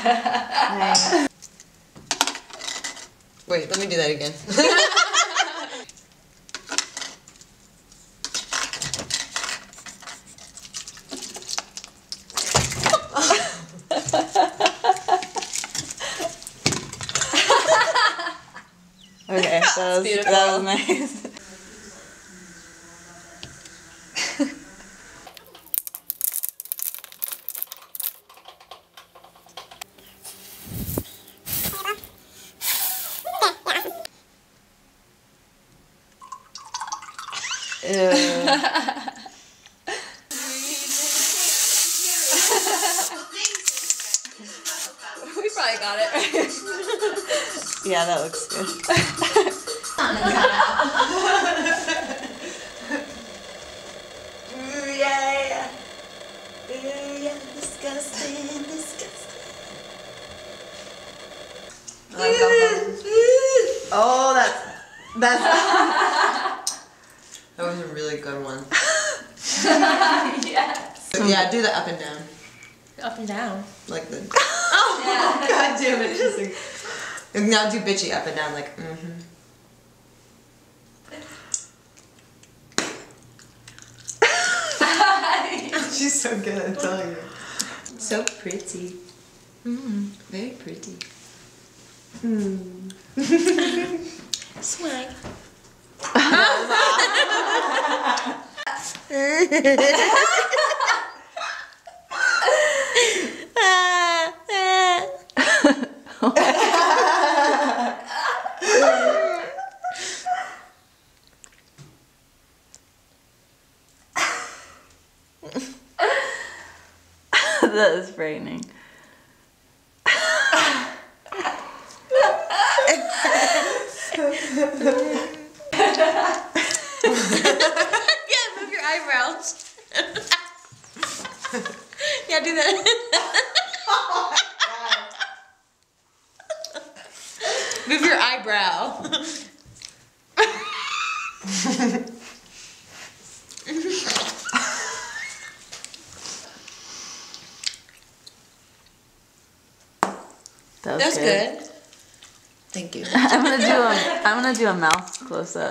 Nice. Wait, let me do that again. Okay, that was nice. Ew. We probably got it right. Yeah, that looks good. Ooh, yeah. Ooh, yeah, disgusting, disgusting. Oh, that's That was a really good one. Yes. So, yeah, do the up and down. Up and down. Like the... Oh, yeah. God damn it. Just like... Now do bitchy up and down, like, mm-hmm. She's so good, I'm telling you. So pretty. Very pretty. Swag. That is frightening. Yeah, move your eyebrows. Yeah, do that. Move your eyebrow. That That's good. Thank you. I'm gonna do a mouth close up.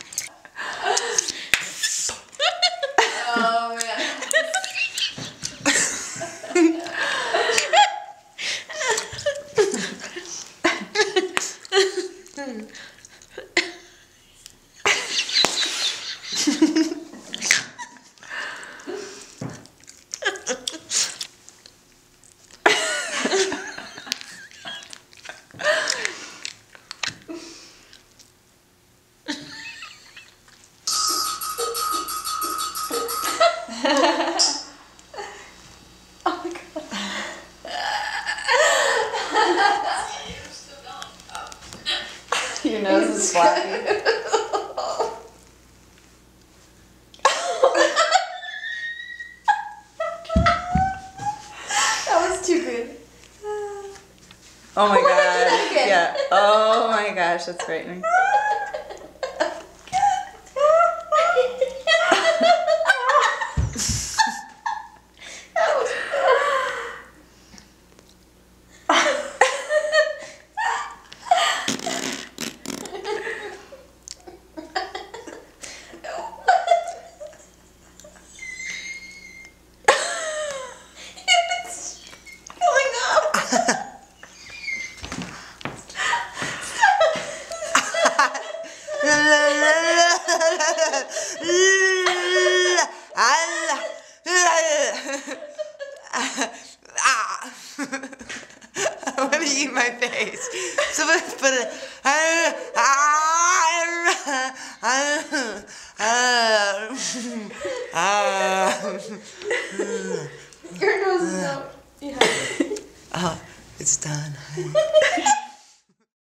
Oh man. Your nose is floppy. That was too good. Oh my god. Yeah. Oh my gosh, that's frightening. I want to eat my face. So let's put it. Your nose is out. Yeah. Oh, it's done.